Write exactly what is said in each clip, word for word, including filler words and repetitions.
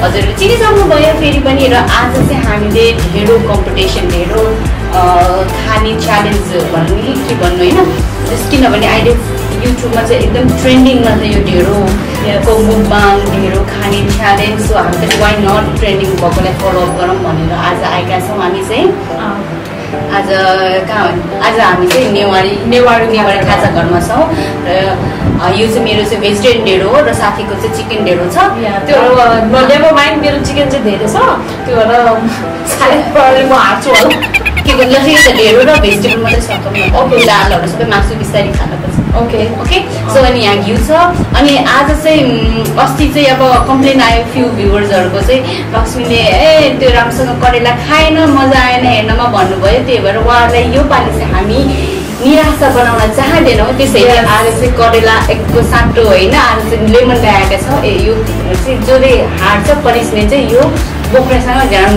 हजुरले चिनिसक्नुभयो फेरि पनि। र आज चाहिँ हामीले ढेँडो कम्पिटिसन ढेँडो खाने च्यालेन्ज भन्नु कि के भन्नु होइन, त्यस किनभने अहिले युट्युबमा चाहिँ एकदम ट्रेन्डिङमा छ यो ढेँडोको मुखबाङ ढेँडो खाने च्यालेन्ज। सो हामी पनि वाइ नट ट्रेन्डिङ भएकोलाई फलोअप गरौँ भनेर आज आएका छौँ हामी चाहिँ। आज कहाँ आज हामी चाहिँ नेवारी नेवारी नेवारी खाजा घरमा छौँ र यो चाहिँ मेरो चाहिँ भेजिटेरियन ढेँडो हो र साथीको चाहिँ चिकन ढेँडो छ। त्यो नेभर माइन्ड, मेरो चिकन चाहिँ धेरै छ, त्यो भएर सायद म हार्छु होला। के गर्नु चाहिँ त ढेँडो र भेजिटेबल मात्रै सक्छौँ। ओके, दालहरू सबै मासु बिस्तारै खानुपर्छ। ओके ओके सो अनि यहाँ घिउ छ। अनि आज चाहिँ अस्ति चाहिँ अब कम्प्लेन आयो फ्यु भ्युवर्सहरूको चाहिँ लक्ष्मीले ए त्यो राम्रोसँग करेला खाएन, मजा आएन हेर्नमा भन्नुभयो। त्यही भएर उहाँहरूलाई यो पालि चाहिँ हामी निराशा बनाउन चाहँदैनौँ। त्यसैले आज चाहिँ करेला एकको साटो होइन, आज चाहिँ लेमन ल्याएका छ। ए यो चाहिँ जसले हार्छ पनिसमेन्ट चाहिँ यो बोक्रासँग ध्यान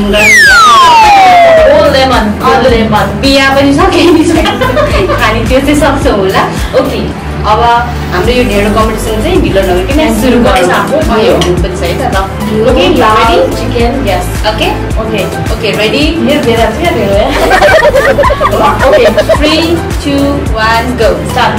लेमन लेमन बिहा पनि सकिन्छ खाने, त्यो चाहिँ सक्छौँ होला। ओके, अब हाम्रो यो ढेँडो कम्पिटिसन चाहिँ ढिलो नगरिकन सुरु गर्छ। हाम्रो यो पनि छ है त। Okay ready chicken yes okay okay okay ready यो धेरै छ ढेँडो है। Okay three two one go start.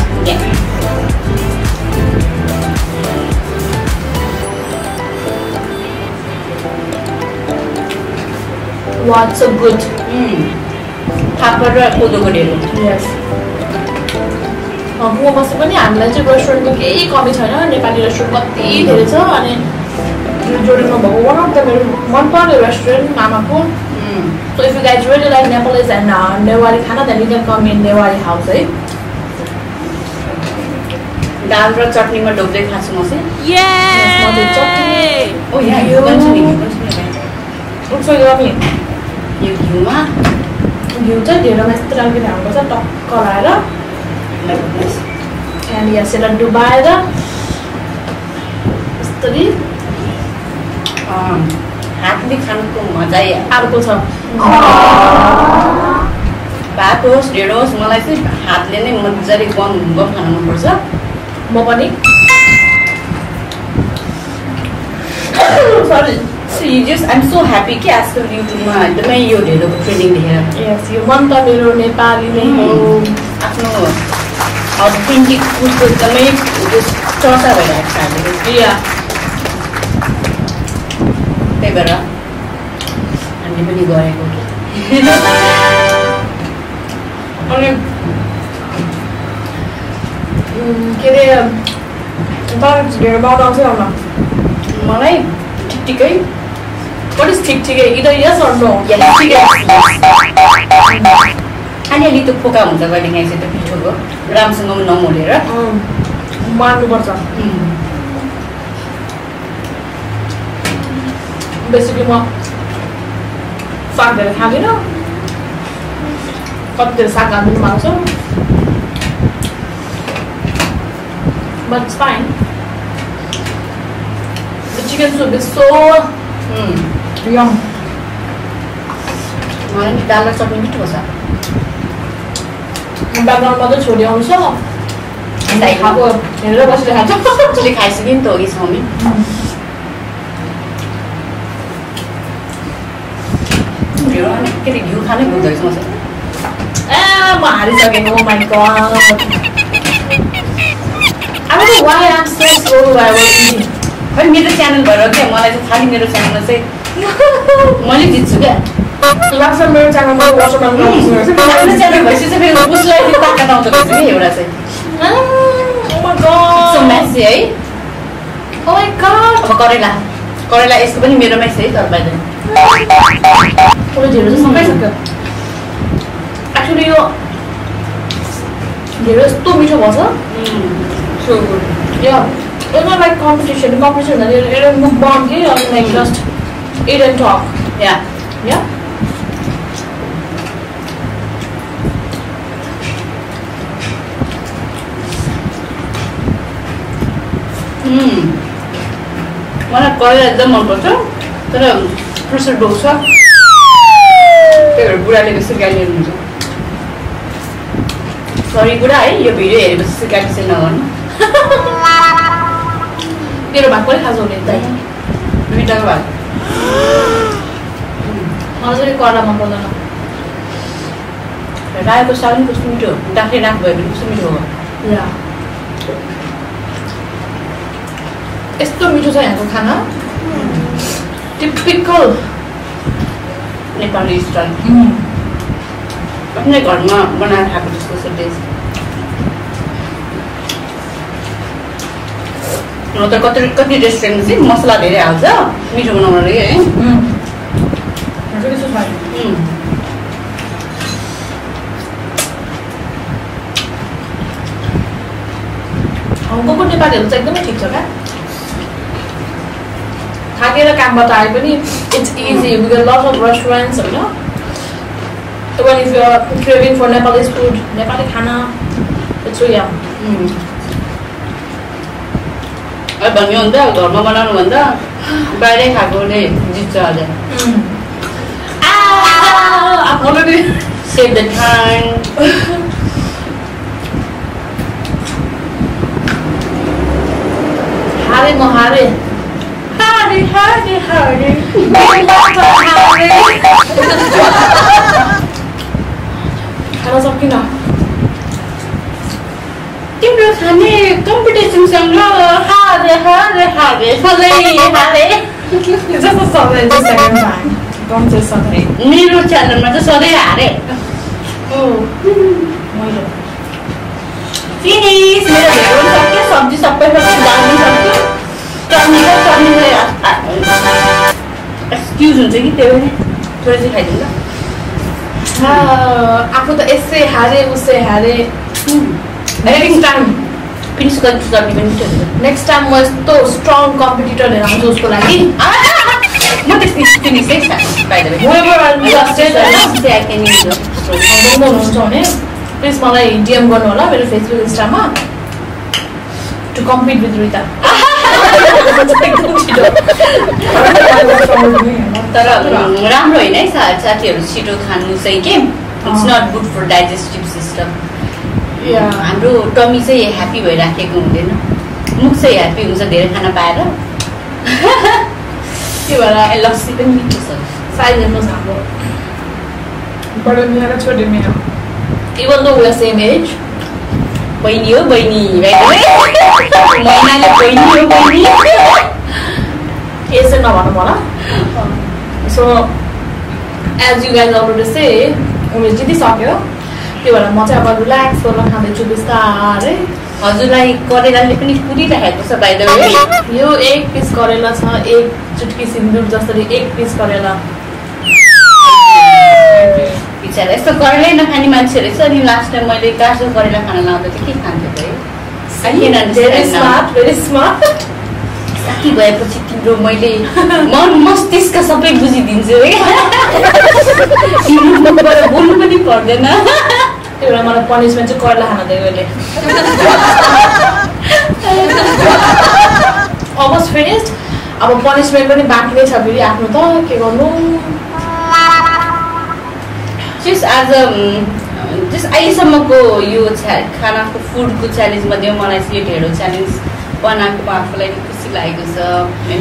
What's so good? फापर र कोदोको ढेँडो। यस, गुवा बस्नु पनि हामीलाई चाहिँ रेस्टुरेन्टको केही कमी छैन। नेपाली रेस्टुरेन्ट कति धेरै छ। अनि जोडिनमा भएको वान अफ द मेरो मन पर्ने रेस्टुरेन्ट मामाको। So if you guys really like Nepalese and Newari khana then you can come in Newari house है। दाल र चटनीमा डोब्दै खान्छु म चाहिँ। ओ यहाँ यो उठ्छ यो अनि यो घिउमा घिउ चाहिँ ढेँडोमा यस्तो राम्ररी हाल्नुपर्छ टक्क लाएर। एन्ड यस यसलाई डुबाएर यस्तरी हातले खानुको मजै अर्को छ। भात होस् ढेँडो होस् मलाई चाहिँ हातले नै मजाले गम गम खानु मनपर्छ। म पनि sorry You just, I'm so happy कि आजकल युट्युबमा एकदमै यो ढेँडोको ट्रेन्डिङ देखेर। यस, यो मन त मेरो नेपाली नै हो। आफ्नो अथेन्टिक फुडको एकदमै चर्चा भइरहेको छ हामीले। त्यही भएर हामीले पनि गरेको। अनि के अरे तपाईँ ढेँडो बनाउनु आउँछ होला? मलाई ठिक ठिकै। What is ठिक ठिकै? Either yes or no? Yes, ठिकै। अलिअलि त्यो पोका हुन्छ कहिलेकाहीँ चाहिँ त्यो पिठोको राम्रोसँग नमोलेर मार्नुपर्छ। बेसिकली म साग धेरै खाँदिनँ, कति धेरै साग हाल्नु माग्छु, but it's fine. The chicken soup is so yum. मलाई नि दाल र चटनी मिठो छ। ब्याकग्राउन्डमा चाहिँ छोरी आउँछ खाएको हेरेर बसेर खान्छ। कसले खाइसक्यो नि त अघि चाउमिन। ढेँडो के अरे घिउ खानै हुँदो रहेछ मसँग। ए म हारिसकेँ। Oh my god, I don't know why I'm so slow I was eating. खै मेरो च्यानल भएर क्या मलाई चाहिँ खालि मेरो च्यानलमा चाहिँ मैले जित्छु क्या। लाग्छ मेरो च्यानलमा वाटरमेलन मेरो च्यानल भएपछि चाहिँ फेरि उसलाई चाहिँ ताकत आउँछ कि एउटा चाहिँ। Oh my god, so messy है। oh my god, अब करेला करेला यसको पनि मेरोमै छ है तर बाहिर। पुरै ढेँडो चाहिँ सकाइसक्यो। एक्चुली यो ढेँडो यस्तो मिठो भएछ। So good. Yeah it's not like competition. Competition is a mukbang, or like just eat and talk. Yeah. Yeah. Hmm. मलाई करेला एकदम मनपर्छ तर प्रेसर डोक्छ। त्यही भएर बुढाले बेसी गालिदिनुहुन्छ। सरी बुढा है, यो भिडियो हेरेपछि गाली चाहिँ नगर्नु। मेरो भाग पनि खान्छ हुने त दुईटाको भाग मलाई चाहिँ कडा मन पर्दैन रायोको साग पनि कस्तो मिठो डाक्रे राख भयो भने कस्तो मिठो हो या यस्तो मिठो छ यहाँको खाना टिपिकल नेपाली स्टाइल आफ्नै घरमा बनाएर खाएको जस्तो छ टेस्ट न त कति कति रेस्टुरेन्टमा चाहिँ मसला धेरै हाल्छ मिठो बनाउन लागि है हङकङको नेपालीहरू चाहिँ एकदमै ठिक छ क्या थाकेर कामबाट आए पनि it's easy because lot of restaurants होइन when if you are craving for Nepalese food Nepali खाना it's so yum अब भन्यो भने त घरमा बनाउनु भन्दा बाहिरै खाएकोले जित्छ अझ I'm already save the time हारे म हारे हारे हारे हारे खाना सकिन तिम्रो खाने कम्पिटिसनसँग हारे हारे हारे सधैँ हारे जस्तो सधैँ सेकेन्ड टाइम डोन्ट से सधैँ मेरो च्यानलमा चाहिँ सधैँ हारे ओ मैले फिनिस मेरो ढेँडो सक्यो सब्जी सबै सब्जी दाल पनि सक्यो चटनी र चटनी एक्सक्युज हुन्छ कि त्यो थोरै चाहिँ खाइदिनु ल आफू त यसै हारे उसै हारे नेक्स्ट टाइम फिनिस गर्नु चटनी पनि मिठो हुन्छ नेक्स्ट टाइम म यस्तो स्ट्रङ कम्पिटिटर लिएर आउँछु उसको लागि म त फिनिसै छ बाइ द वे हुनुहुन्छ भने प्लिज मलाई डिएम गर्नु होला मेरो फेसबुक इन्स्टामा टु कम्पिट विथ रिता तर राम्रो होइन है साथीहरू छिटो खानु चाहिँ के it's not good for digestive system हाम्रो टमी चाहिँ ह्याप्पी भइराखेको हुँदैन मुख चाहिँ ह्याप्पी हुन्छ धेरै खाना पाएर त्यो भएर लस्सी पनि मिठो छ साइज हेर्नुहोस् हाम्रो बडा मिया र Chhote Miyan even though we are same age बहिनी हो बहिनी महिनाले बहिनी हो बहिनी एज चाहिँ नभनौँ होला so as you guys already say उमेर जितिसक्यो त्यो भएर म चाहिँ अब रिल्याक्स गरेर खाँदैछु बिस्तारै हजुरलाई करेलाले पनि कुदिराखेको छ बाइ द वे यो एक पिस करेला छ एक चुटकी सिन्दुर जसरी एक पिस करेला बिचरा यस्तो करेलै नखाने मान्छे रहेछ अनि लास्ट टाइम मैले काँचो करेला खान लाउँदा चाहिँ के खान्थ्यो भयो भेरी स्मार्ट भेरी स्मार्ट साथी भएपछि तिम्रो मैले मन मस्तिष्क सबै बुझिदिन्छु है तिम्रो बोल्नु पनि पर्दैन त्यो बेला मलाई पनिसमेन्ट चाहिँ करेला खान दियो अहिले अलमोस्ट फिनिस्ड अब पनिसमेन्ट पनि बाँकी नै छ फेरि आफ्नो त के गर्नु जस आज जस अहिलेसम्मको यो खानाको फुडको च्यालेन्जमध्ये मलाई चाहिँ यो ढेँडो च्यालेन्ज बनाएको आफूलाई खुसी लागेको छ होइन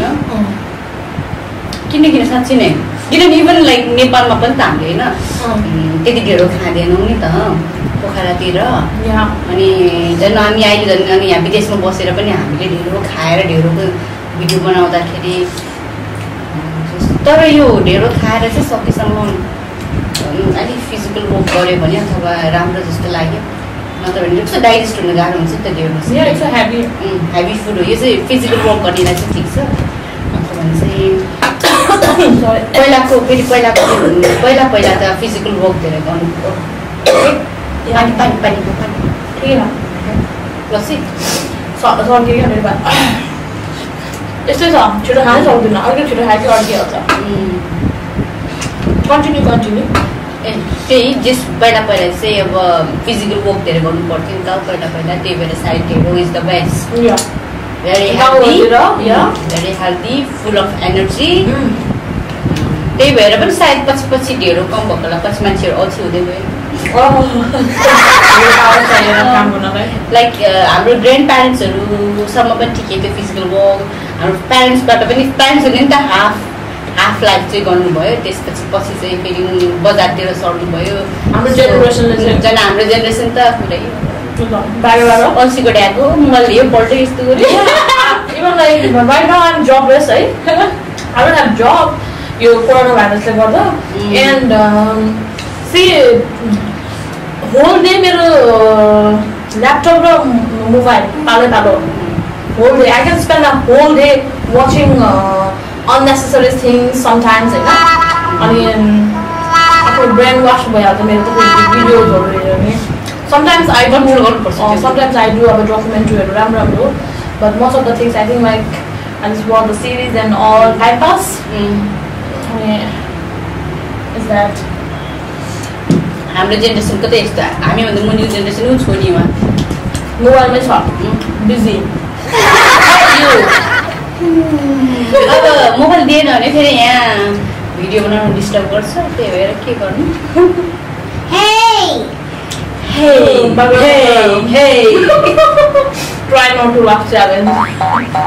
किनकि साँच्चै नै किनकि इभन लाइक नेपालमा पनि त हामीले होइन त्यति ढेँडो खाँदैनौँ नि त पोखरातिर अनि झन् हामी अहिले झन् अनि यहाँ विदेशमा बसेर पनि हामीले ढेँडो खाएर ढेँडोको भिडियो बनाउँदाखेरि तर यो ढेँडो खाएर चाहिँ सकेसम्म अलिक फिजिकल वर्क गऱ्यो भने अथवा राम्रो जस्तो लाग्यो नत्र भने कस्तो डाइजेस्ट हुन गाह्रो हुन्छ नि त ढेँडो हेभी हेभी फुड हो यो चाहिँ फिजिकल वर्क गर्नेलाई चाहिँ ठिक छ अथवा भने चाहिँ पहिलाको फेरि पहिलाको पहिला पहिला त फिजिकल वर्क धेरै गर्नु पानी पानी पानीको पानी ठिकै लस्सी सर्कियो क्या मेरो यस्तै छ छिटो खानै सक्दिनँ अलिकति छिटो खायो कि अड्किहाल्छ कन्टिन्यू कन्टिन्यू ए त्यही जस पहिला पहिला चाहिँ अब फिजिकल वर्क धेरै गर्नु पर्थ्यो नि त पहिला पहिला त्यही भएर साइड ढेँडो is the best very healthy very healthy full of energy त्यही भएर पनि सायद पछि पछि ढेँडो कम भएको होला पछि मान्छेहरू अल्छी हुँदै गयो लाइक हाम्रो ग्रान्ड प्यारेन्ट्सहरूसम्म पनि ठिकै थियो फिजिकल वर्क हाम्रो प्यारेन्ट्सबाट पनि प्यारेन्ट्सहरूले नि त हाफ हाफ लाइफ चाहिँ गर्नुभयो त्यसपछि पछि चाहिँ फेरि बजारतिर सर्नुभयो हाम्रो जेनेरेसनले चाहिँ झन् हाम्रो जेनेरेसन त पुरै बाहिरबाट अल्छीको ड्याको मोबाइल लियो पल्टै यस्तो गर्यो even like right now I'm jobless है आई डोन्ट ह्याभ जब यो कोरोना भाइरसले गर्दा एन्ड सी होल डे मेरो ल्यापटप र मोबाइल पालो पालो whole day I can spend a whole day watching unnecessary things sometimes होइन अनि आफ्नो ब्रेन वास भइहाल्छ मेरो त भिडियोजहरू हेरेर नि sometimes I do uh, sometimes I do अब डकुमेन्ट्रीहरू राम्रो राम्रो but most of the things I think like I just watch the series and all time pass अनि is that हाम्रो जेनेरेसनको त यस्तो हामीभन्दा मुनि जेनेरेसन छोरीमा मोबाइलमै छ बिजी अब मोबाइल दिएन भने फेरि यहाँ भिडियो बनाउनु डिस्टर्ब गर्छ त्यही भएर के गर्नु try not to laugh challenge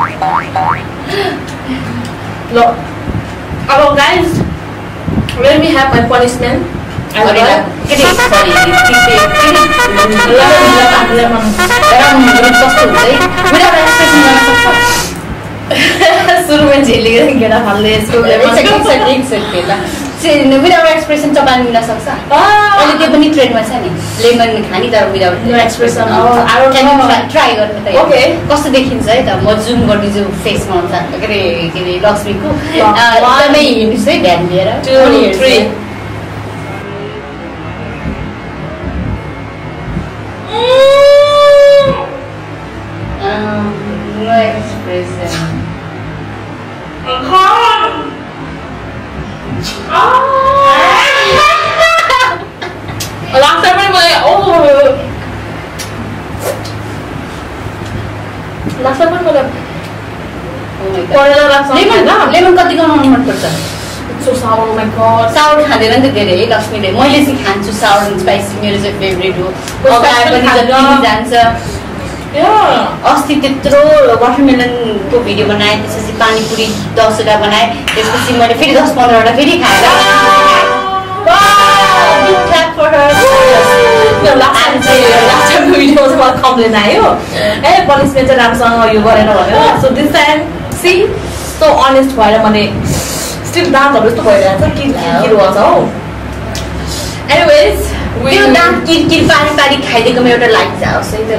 look hello guys let me have my punishment as well sorry सुरुमा झेलेर गेडा फाल्दै यसको विदाउट एक्सप्रेसन चपान मिल्न सक्छ अहिले त्यो पनि ट्रेन्डमा छ नि लेमन खानी तर विदाउट एक्सप्रेसन ट्राई गर्नु त ओके कस्तो देखिन्छ है त म जुम गरिदिन्छु फेसमा हुन्छ के अरे के अरे लक्ष्मीको एकदमै हिँड्नुहोस् है ध्यान दिएर no expression last time I oh last time I oh my god lemon lemon कति बनाउनु मन पर्छ so sour oh my god sour खाँदैन नि त धेरै लक्ष्मीले मैले चाहिँ खान्छु sour and spicy मेरो चाहिँ फेभरेट हो पनि जति जान्छ अस्ति त्यत्रो वाटरमेलनको भिडियो बनाएँ त्यसपछि पानीपुरी दसवटा बनाएँ त्यसपछि मैले फेरि दस पन्ध्रवटा फेरि खाएर भिडियोमा कम्प्लेन आयो ए पनिसमेन्ट चाहिँ राम्रोसँग यो गरेर भनेर so this time see so honest भएर मैले स्टिल दाँतहरू यस्तो भइरहेको छ किर भन्छ हौ एनिवेज त्यो दाँत किरकिर पारी पारी खाइदिएकोमा एउटा लाइक जाओस् है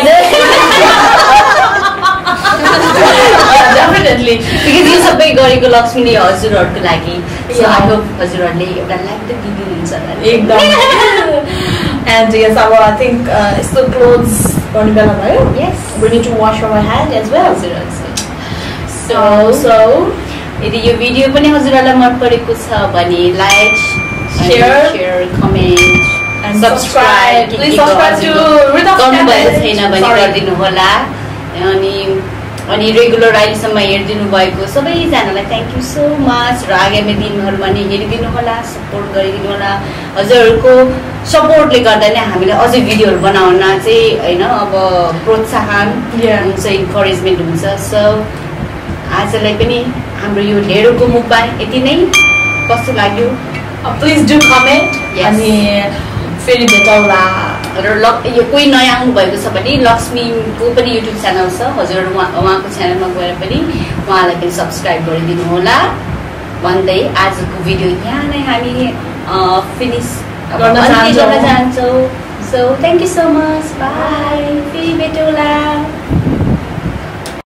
डेफिनेटली बिकज यो सबै गरेको लक्ष्मीले हजुरहरूको लागि सो आई होप हजुरहरूले एउटा लाइक त दिनुहुन्छ एकदम एन्ड यस अब आई थिङ्क यस्तो क्लोथ्स गर्ने बेला भयो yes we need to wash our hand as well so so यदि यो भिडियो पनि हजुरहरूलाई मन परेको छ भने like share share comment and subscribe please subscribe to Rhythm गर्नुभएको छैन भने गरिदिनु होला अनि अनि रेगुलर अहिलेसम्म हेरिदिनु भएको सबैजनालाई थ्याङ्क यू सो मच र आगामी दिनहरूमा नि हेरिदिनु होला सपोर्ट गरिदिनु होला हजुरहरूको सपोर्टले गर्दा नै हामीले अझै भिडियोहरू बनाउन चाहिँ होइन अब प्रोत्साहन हुन्छ इन्करेजमेन्ट हुन्छ सो आजलाई पनि हाम्रो यो ढेँडोको मुखबार यति नै कस्तो लाग्यो प्लिज डु कमेन्ट अनि फेरि भेटौँला र यो कोही नयाँ आउनुभएको छ भने लक्ष्मीको पनि युट्युब च्यानल छ हजुर उहाँको च्यानलमा गएर पनि उहाँलाई पनि सब्सक्राइब गरिदिनु होला भन्दै आजको भिडियो यहाँ नै हामी फिनिस गर्न चाहन्छौँ so thank you so much bye फेरि भेटौँला